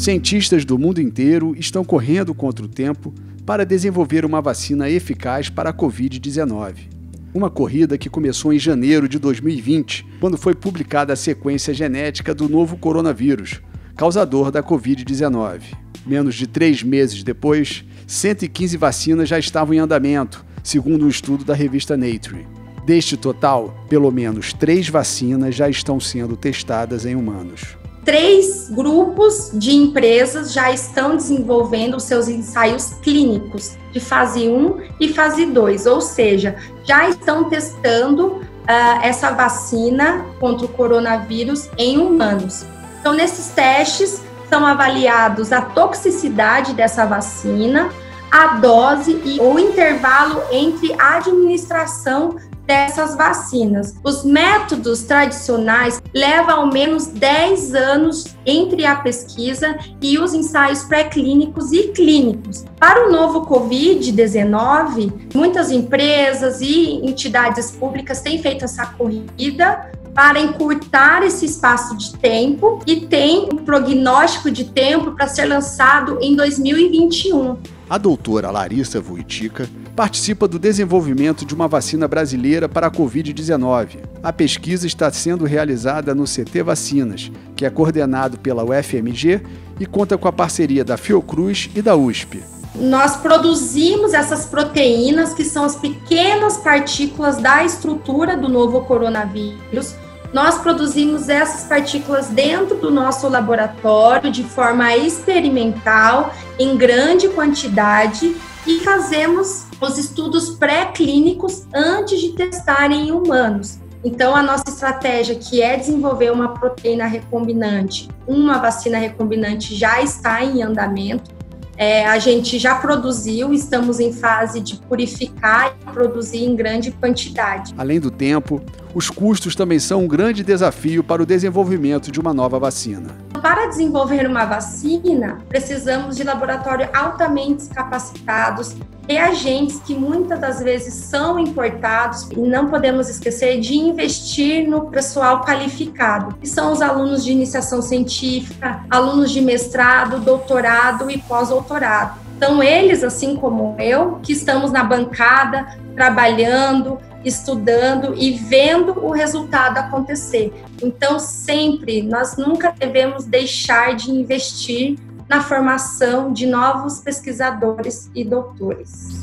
Cientistas do mundo inteiro estão correndo contra o tempo para desenvolver uma vacina eficaz para a Covid-19. Uma corrida que começou em janeiro de 2020, quando foi publicada a sequência genética do novo coronavírus, causador da Covid-19. Menos de 3 meses depois, 115 vacinas já estavam em andamento, segundo um estudo da revista Nature. Deste total, pelo menos 3 vacinas já estão sendo testadas em humanos. 3 grupos de empresas já estão desenvolvendo os seus ensaios clínicos de fase 1 e fase 2, ou seja, já estão testando essa vacina contra o coronavírus em humanos. Então, nesses testes, são avaliados a toxicidade dessa vacina, a dose e o intervalo entre a administração dessas vacinas. Os métodos tradicionais levam ao menos 10 anos entre a pesquisa e os ensaios pré-clínicos e clínicos. Para o novo Covid-19, muitas empresas e entidades públicas têm feito essa corrida para encurtar esse espaço de tempo e tem um prognóstico de tempo para ser lançado em 2021. A doutora Larissa Wojcicka participa do desenvolvimento de uma vacina brasileira para a Covid-19. A pesquisa está sendo realizada no CT Vacinas, que é coordenado pela UFMG e conta com a parceria da Fiocruz e da USP. Nós produzimos essas proteínas, que são as pequenas partículas da estrutura do novo coronavírus. Nós produzimos essas partículas dentro do nosso laboratório de forma experimental, em grande quantidade, e fazemos os estudos pré-clínicos antes de testar em humanos. Então, a nossa estratégia, que é desenvolver uma proteína recombinante, uma vacina recombinante, já está em andamento. A gente já produziu, estamos em fase de purificar e produzir em grande quantidade. Além do tempo, os custos também são um grande desafio para o desenvolvimento de uma nova vacina. Para desenvolver uma vacina, precisamos de laboratórios altamente capacitados, reagentes que muitas das vezes são importados, e não podemos esquecer de investir no pessoal qualificado, que são os alunos de iniciação científica, alunos de mestrado, doutorado e pós-doutorado. Então, eles, assim como eu, que estamos na bancada, trabalhando, estudando e vendo o resultado acontecer. Então, sempre, nós nunca devemos deixar de investir na formação de novos pesquisadores e doutores.